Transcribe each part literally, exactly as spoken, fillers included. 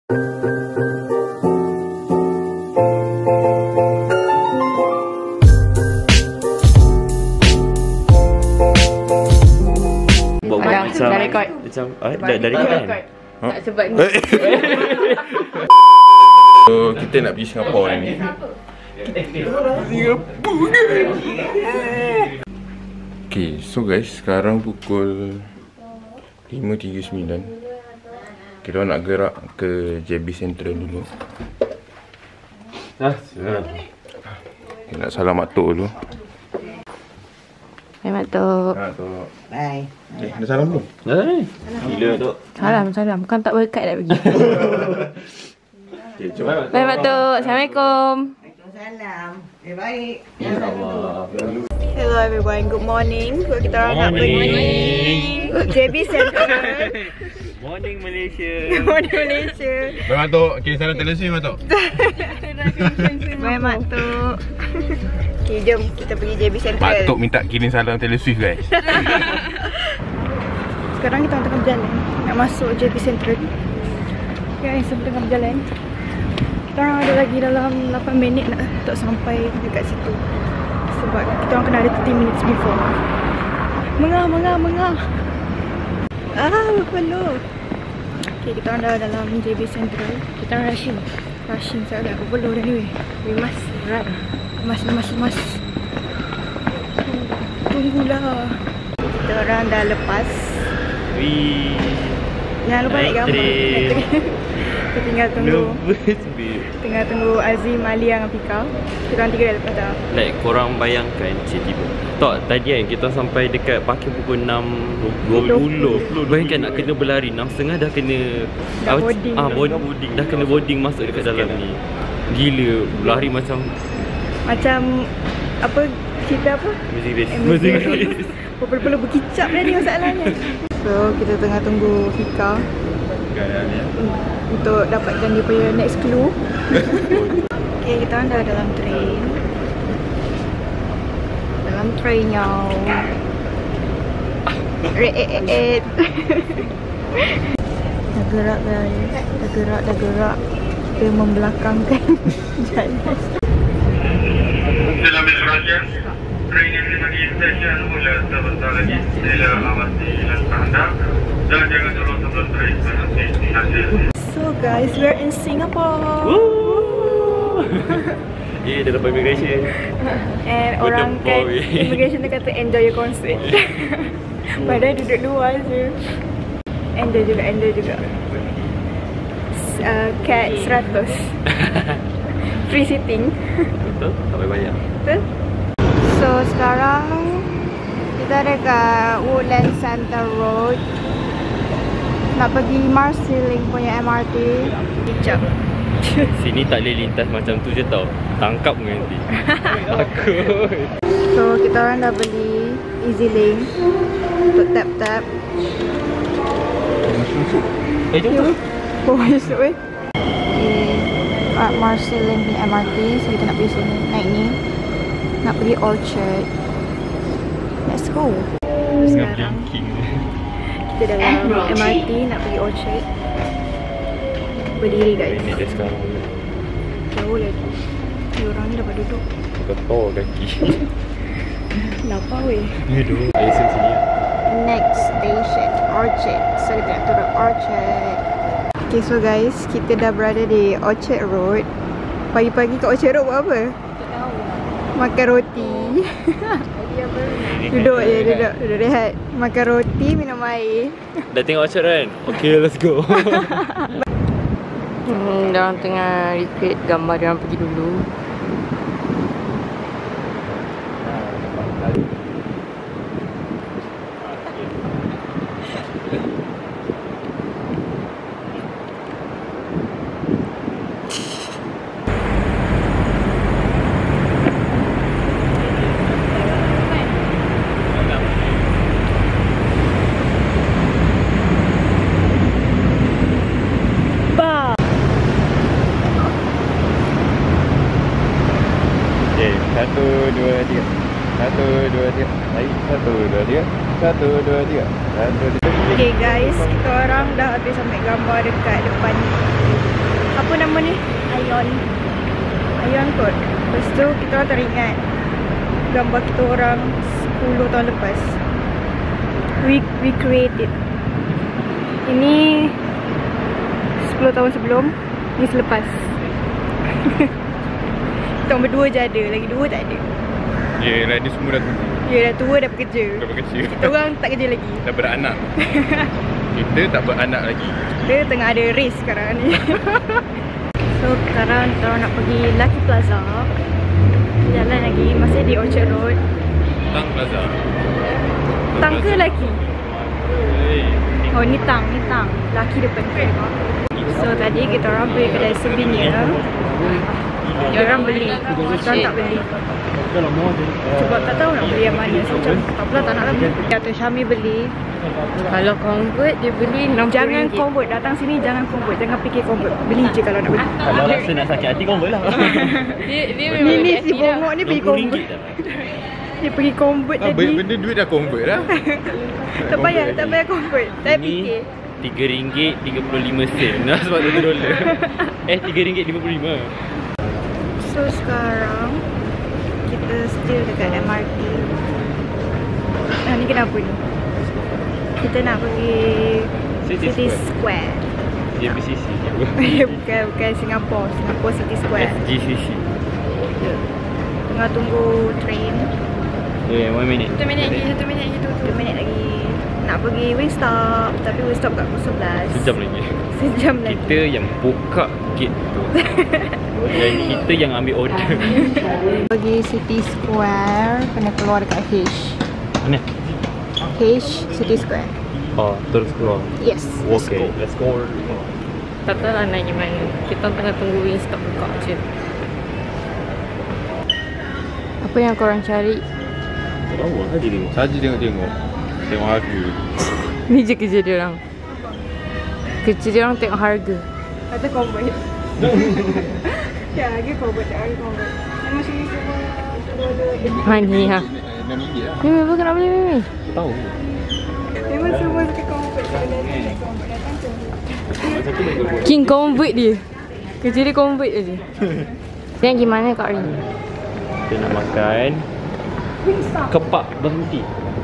Macam, dah record. Macam, eh, dah, dah record kan? Ha? Tak sebab ni. So, kita nak pergi Singapura ni. Okay, so guys, sekarang pukul lima tiga puluh sembilan. Kita nak gerak ke J B Central dulu. Dah, sudah. Kita nak salam Mak Tok dulu. Hai Mak Tok. Ha, Tok. Bye. Eh, ada salam belum? Dah, gila Tok. Salam, salam. Bukan tak berkat dah pergi. Okay, jom. Bye Mak Tok. Assalamualaikum. Waalaikumsalam. Eh, baik. InsyaAllah. Hello everyone. Good morning. Kita orang nak pergi J B Central. Morning Malaysia. Good morning Malaysia. Bye Mak Tok. Okay, salam televisi Mak Tok. Bye Mak Tok. Okay, jom kita pergi J B Central. Mak Tok minta kirim salam televisi guys. Sekarang kita tengah berjalan nak masuk J B Central. Guys, sebelum tengah berjalan, kita orang ada lagi dalam lapan minit nak untuk sampai dekat situ. Sebab kita orang kena ada tiga puluh minutes before. Mengah, mengah, mengah. Ah, berpeluh. Okay, kita orang dah dalam J B Central. Kita orang rushing. Rushing sebab dah berpeluh dah ni weh. We must run. Mas, mas, mas. Tunggulah. Kita orang dah lepas. Wih. Jangan lupa naik gambar. Kita tinggal tunggu. Tinggal tunggu Azim, Alia dengan Fika. Kita orang tiga dah lepas dah. Like korang bayangkan cik tiba. Tak, tadi kan kita sampai dekat parking pukul enam dua puluh. Bayangkan nak kena berlari enam tiga puluh dah kena Dah boarding. Ah, boarding. Dah kena boarding masuk dekat dalam ni. Gila, berlari macam Macam apa cerita apa? music race. Eh, music race. Perlu berkicap dah ni masalahnya. So kita tengah tunggu Fika untuk dapatkan dia punya next clue. Okay, kita orang dah dalam train. Dalam train y'all. Red. Dah gerak guys. Dah gerak, dah gerak. Kita membelakangkan jalan. Dalam perhatian, train yang dimiliki stesen mula sebentar lagi. Sila awasi langkah anda dan jangan turun sebelum train berhenti. Terima kasih. So guys, we're in Singapore. Woo! Eh, dah dapat immigration. And orang kan immigration dia kata enjoy your concert. Padahal duduk luar je. Enjoy juga, enjoy juga. Uh, cat seratus. Free sitting. Betul? Tak payah bayar. Betul? So sekarang kita ada kat Woodlands Center Road. Nak pergi Marsiling punya M R T. Kejap. Sini tak boleh lintas macam tu je tau. Tangkap ke nanti. Takut. So kita orang dah beli EasyLink untuk tap-tap. Eh, jom. Oh, masuk eh. At Marsiling punya M R T. So kita nak pergi sini, naik ni. Nak pergi Orchard. Let's go. Sekarang kita dalam M R T nak pergi Orchard. Berdiri guys. Ini dia sekarang. Jauh lagi. Ni orang ni dapat duduk. Kotor kaki. Lapar weh. Ni duduk. Lesen sini. Next station Orchard. So kita nak turun Orchard. Okay, so guys, kita dah berada di Orchard Road. Pagi-pagi kat Orchard Road buat apa? Tak tahu. Makan roti. Duduk je, duduk, duduk rehat. Makan roti, minum air. Dah tengok Orchard kan? Okay, let's go. Hmm, diorang tengah recreate gambar diorang pergi dulu. Satu, dua, tiga. Satu, dua, tiga. Baik, satu, dua, tiga. Satu, dua, tiga. Satu, dua, tiga. Okay guys, kita orang dah habis ambil gambar dekat depan kot. Lepas tu kita orang teringat gambar kita orang sepuluh tahun lepas. We, we created. Ini sepuluh tahun sebelum, ni selepas. Kita orang berdua je ada, lagi dua tak ada. Ya, yeah, dia semua dah tua. Ya, dah tua, dah bekerja. Dah bekerja. Kita orang tak kerja lagi. Dah beranak. Kita tak beranak lagi. Dia tengah ada race sekarang ni. So sekarang kita orang nak pergi Lucky Plaza. Jalan lagi, masih di Orchard Road. Tang Plaza. Tang ke Lucky? Oh ni Tang, ni Tang. Lucky depan. So tadi kita orang pergi kedai souvenir. Dia orang beli, kita orang tak beli. Sebab tak tahu nak beli yang mana. So macam tak pula tak nak lah beli. Kata Syami beli. Kalau convert dia beli enam puluh Jangan ringgit. convert, datang sini jangan convert. Jangan fikir convert. Beli je kalau nak beli. Kalau rasa nak sakit hati, convert lah. Dia dia Ni memang ni hati si dah. bongok ni pergi convert. Dia pergi convert Ah, tadi. benda duit dah convert dah. Tak payah, tak payah convert. Saya Ini fikir. tiga ringgit tiga puluh lima sen. Nah, sebab satu dolar. Eh, tiga ringgit lima puluh lima. So sekarang kita still dekat M R T. Ah, ni kenapa ni? Kita nak pergi City City Square. Square. Dia B C C. bukan, bukan Singapore. Singapore City Square. S G C C. Ya. Tengah tunggu train. Eh, one minute. Satu minit lagi, satu minit lagi, satu minit lagi. Nak pergi Wingstop, tapi Wingstop kat pukul sebelas. Sejam lagi. Sejam lagi. Kita yang buka gate tu. Dan kita yang ambil order. Pergi City Square, kena keluar dekat H. Mana? H City Square. Oh, terus keluar. Yes. Let's Okay, go. let's go. Tak tahu lah nak pergi mana. Kita tengah tunggu Wingstop buka je. Apa yang korang cari? Tak tahu lah dia tengok. Saja tengok-tengok. Tengok harga. Ni je kerja dia orang. Kerja dia orang tengok harga. Kata convert. Ya, lagi convert, lagi convert. Memang sini semua ada. Ha ni ha. enam ringgit lah. Mimi apa kena beli Mimi? Tahu. Memang semua suka convert. Kalau datang tak convert, datang convert. King convert dia. Kerja dia convert je. Yang gimana Kak Rin? Kita nak makan kepak berhenti.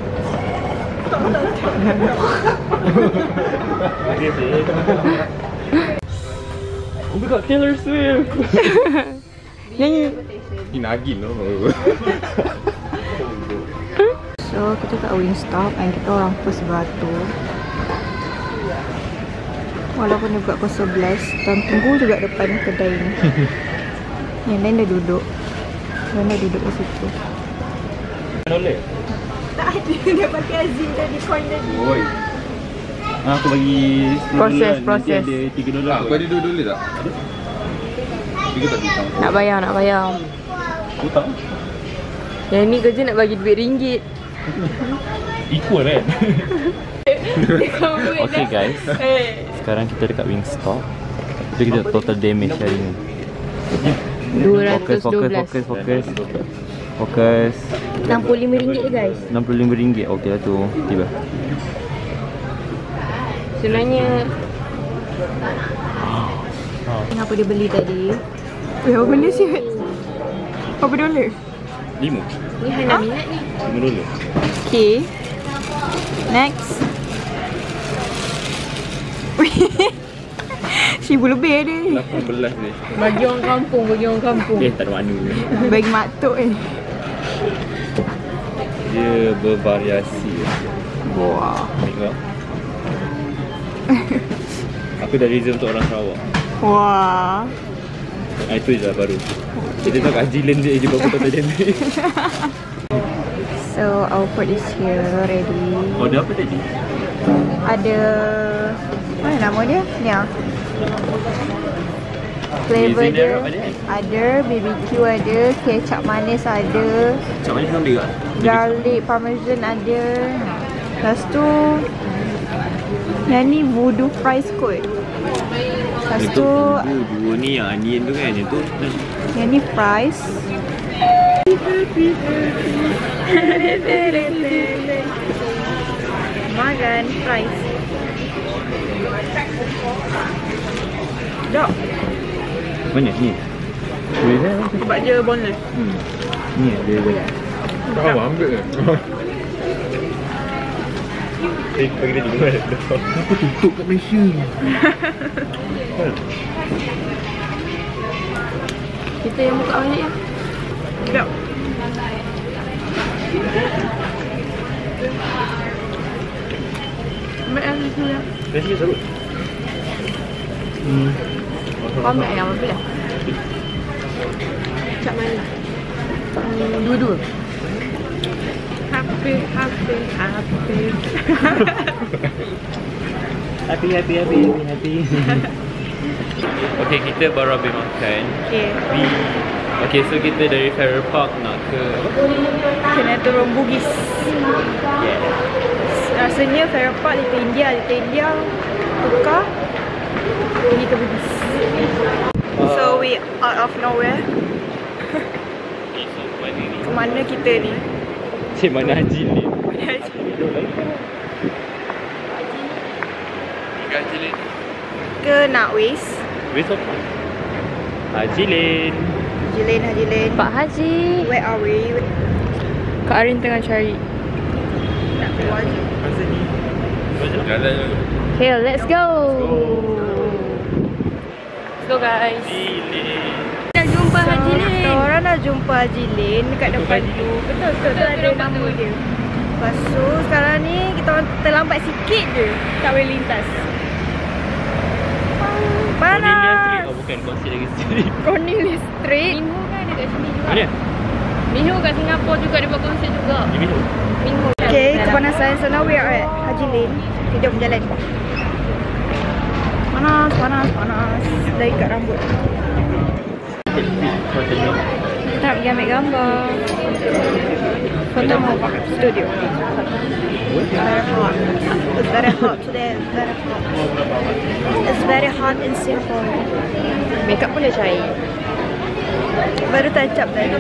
Oh my god, Taylor Swift. Nyanyi. Ini nagin tau. So, kita kat Wingstop and kita orang first beratur. Walaupun dia buka pukul sebelas, dan tunggu juga depan kedai ni. Yang lain dah duduk. Yang lain duduk kat situ. Boleh? Tak ada, dia pakai Azim tadi, coin tadi. Oi. Ah, aku bagi Proses, proses. Ada tiga dolar. Kau ada dua dolar tak? Ada. Tiga tak bintang. Nak bayar, nak bayar. Hutang. Yang ni kerja nak bagi duit ringgit. Equal kan? Okay guys, sekarang kita dekat Wingstop. Jadi kita total damage hari ni. dua Fokus, ratus dua fokus, belas. fokus, fokus. Fokus. enam puluh lima ringgit guys. enam puluh lima ringgit. Okey lah tu. Tiba. Sebenarnya Kenapa dia beli tadi? Eh, apa benda sihat? Berapa dolar? Lima. ni Hana minat ni. Lima dolar. Okay. Next. Seribu lebih ada ni. lapan belas ni. Bagi orang kampung, bagi orang kampung. Eh, tak ada makna. Bagi matuk eh. Dia bervariasi. Wah. Tengok. Aku dah reserve untuk orang Sarawak. Wah. Ah, itu je lah baru. Kita tahu kat Hajilan dia je berapa total damage. So, our food is here ready. Oh, dia apa tadi? Ada... Mana nama dia? Ni ah. Flavor Raisin dia Arab ada kan? ada, B B Q ada, kecap manis ada, Macam mana sambil kat? garlic parmesan ada. Lepas tu yang ni voodoo fries kot. Lepas Itu tu bumbu dua ni yang onion tu kan. Yang tu yang ni fries. Makan fries. Dok. mana ni? Boleh kan? Sebab dia boneless. Hmm. Ni dia dia. Kau ambil ke? Eh, bagi dia juga. Kenapa tutup kat Malaysia? Kita yang buka balik ya. Sekejap. Ambil yang tu ya. Nasi serut. Hmm. Kau ambil ayam apa dah? Cap mana? Hmm, dua-dua. Happy, happy, happy. Happy, happy, happy, happy, happy. Okay, kita baru habis makan. Okay. Di Okay, so kita dari Farrer Park nak ke Kena turun Bugis. yeah. Rasanya Farrer Park, Little India, Little India tukar pergi ke Bugis. So we out of nowhere. Okay, so mana ni? Ke mana kita ni? Cik mana Haji ni? Haji Lin. Ke Nakwis. Where's up? Haji Lin. Haji Lane, Haji Lane. Pak Haji. Where are we? Kak Arin tengah cari. Nak keluar je. Masa ni. Jalan je. Okay, let's go. Let's go guys. Haji Lin. Dah jumpa Haji Lin. Kita orang dah jumpa Haji Lane dekat depan tu. Betul, betul. Tu ada nama dia. Lepas tu sekarang ni kita orang terlambat sikit je. Tak boleh lintas. Cornelia Street. Panas. Oh, bukan Cornelia Street. Cornelia Street. Minho kan ada kat sini juga. Mana? Minho kat Singapura juga dia buat konsert juga. Di Minho. Minho. Okay, kepanasan. So now we are at Haji Lane. Okay, jom jalan. Panas, panas, panas. Dah ikat rambut. Kita nak pergi ambil gambar. Foto studio. It's very hot. It's very hot today. It's very hot. It's very hot in Singapore. Makeup pun dah cair. Baru touch up tadi.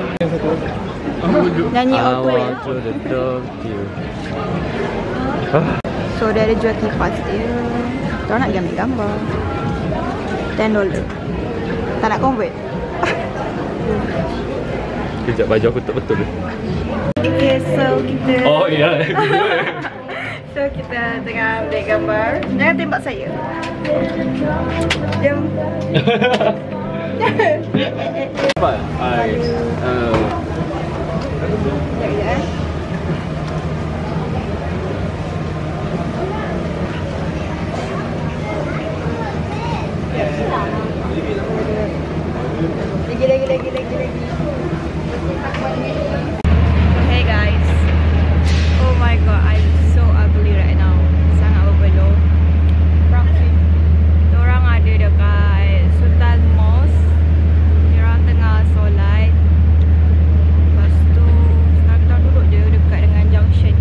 Nyanyi apa ya? to the dog you. So dia ada jual kipas dia. Kita nak pergi ambil gambar. ten dolar. Tak nak convert? Kejap baju aku tak betul. Okay, so kita Oh ya. So kita tengah ambil gambar. Jangan tembak saya. Jom. Apa? Ai. Uh, Sekejap je eh. Lagi, lagi, lagi, lagi, lagi. Hey guys. Oh my god, I'm so ugly right now. Sangat berpeluh. Diorang ada dekat Sultan Mosque. Diorang tengah solat. Lepas tu sekarang kita duduk je dekat dengan junction.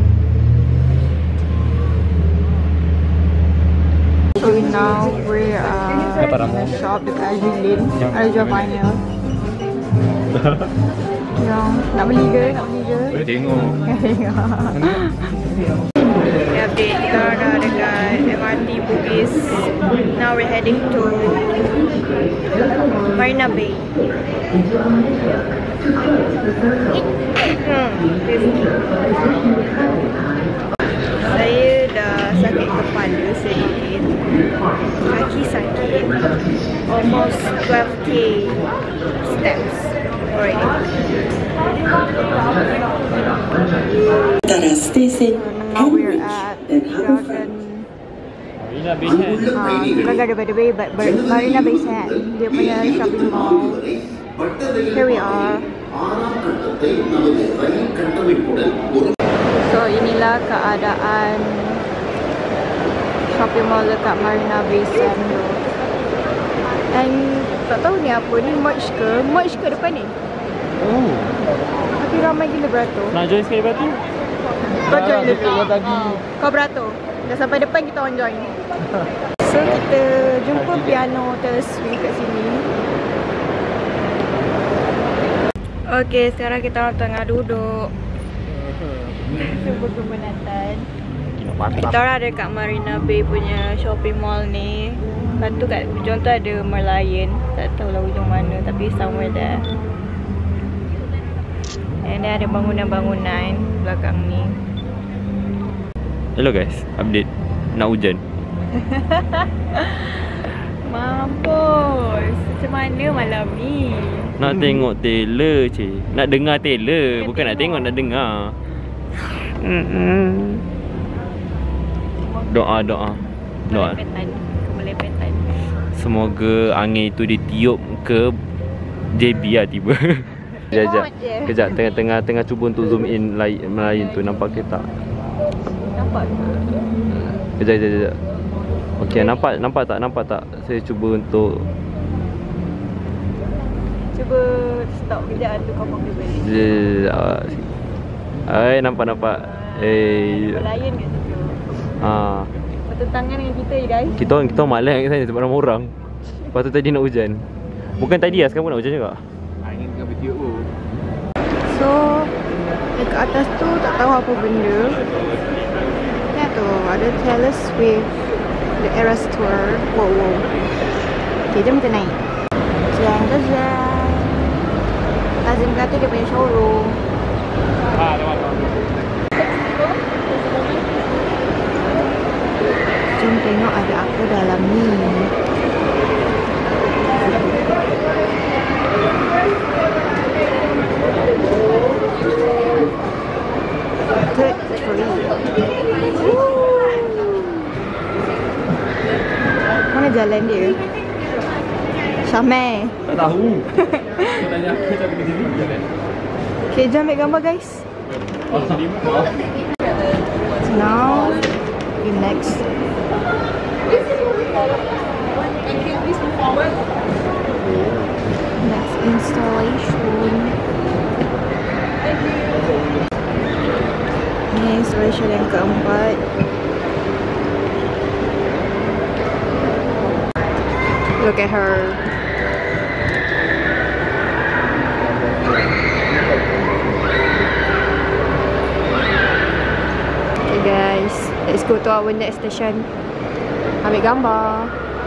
So now we are in a shop dekat Haji Lane. Ada jual vinyl. Yang nak beli ke? Nak beli ke? Boleh tengok. Okay, update. Kita orang dah dekat M R T Bugis. Now we're heading to Marina Bay. Hmm. Saya dah sakit kepala sedikit. Kaki sakit. Almost twelve K steps already. Tara Station Now we're at Dragon. Marina Bay Sands. Uh, Dragon by the Bay, but but Marina Bay Sands. Dia punya shopping mall. Here we are. So inilah keadaan shopping mall dekat Marina Bay Sands. And tak tahu ni apa ni, merch ke? Merch ke depan ni? Oh. Tapi ramai gila beratur. Nak join sekali batu? Kau join dulu. Betul tadi. Kau beratur. Dah sampai depan kita orang join. So kita jumpa piano Taylor Swift kat sini. Okay, sekarang kita orang tengah duduk. Cuba kemenatan. Kita orang ada kat Marina Bay punya shopping mall ni. Lepas tu kat ujung tu ada Merlion. Tak tahulah ujung mana, tapi somewhere there. And then ada bangunan-bangunan belakang ni. Hello guys, update. Nak hujan. Mampus. Macam mana malam ni? Nak tengok Taylor cik. Nak dengar Taylor. Bukan nak tengok, nak dengar. Mm-mm. Doa, doa. Doa. Kemelepetan. Kemelepetan. Semoga angin itu ditiup ke J B lah tiba. Kejap, je. kejap. Tengah-tengah tengah cuba untuk zoom in lain Melayu tu. Nampak ke tak? Nampak ke? Kejap, kejap, kejap. Okey, nampak nampak tak? Nampak tak? Saya cuba untuk Cuba stop kejap tu kau pakai balik. Hai, nampak nampak. Eh. Merlion kat situ. Ah. Bertentangan dengan kita je guys. Kita orang kita orang malas kat sana sebab ramai orang. Lepas tu tadi nak hujan. Bukan tadi lah, sekarang pun nak hujan juga. Angin tengah bertiup tu. So dekat atas tu tak tahu apa benda. Ya tu ada Taylor Swift, The Eras Tour. Wow wow. Okay, jom kita naik. Jeng jeng jeng. Azim kata dia punya showroom. Ah, ada apa? Jom tengok ada apa dalam ni. Third tree. Mana jalan dia? Syamel. Tak tahu. Kau tanya aku macam pergi sini jalan. Okay, jom ambil gambar guys. Oh, maaf. Now, the next. Next installation. Ini installation yang keempat. Look at her. Okay guys, let's go to our next station. Ambil gambar.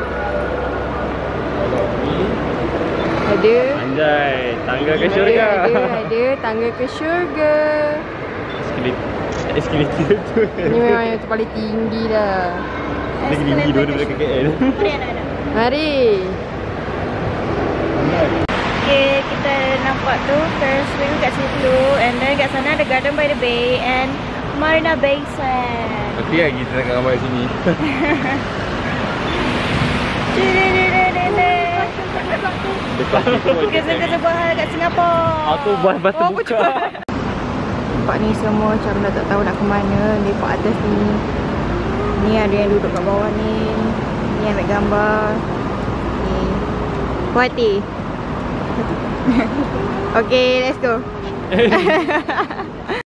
Ada. Anjay, tangga ke Ada, syurga. ada, ada. Tangga ke syurga. Eskalator. Eskalator tu. Ini memang yang tu paling tinggi dah. Lagi tinggi dua daripada K L. Mari. Okay, kita nampak tu Ferris wheel kat situ. And then kat sana ada Garden by the Bay and Marina Bay Sands. Nanti lagi kita nak gambar kat sini. Kerja-kerja buah hal kat Singapura. Aku buat batu Oh, buka. Nampak ni semua macam dah tak tahu nak ke mana. Lepak atas ni. Ni ada yang duduk kat bawah ni. Ni ambil gambar. Ni puas hati. Okay, let's go.